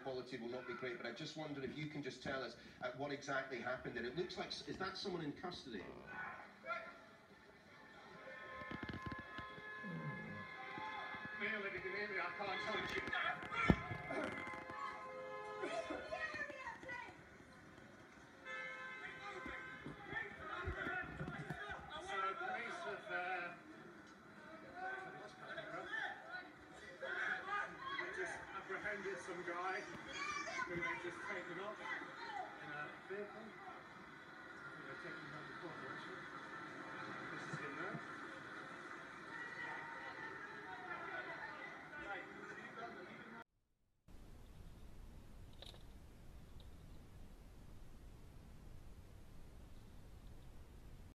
quality will not be great, but I just wondered if you can just tell us what exactly happened there. It looks like, is that someone in custody? Neil, if you can hear me, I can't touch you. So police have just apprehended some guy who they've just taken off.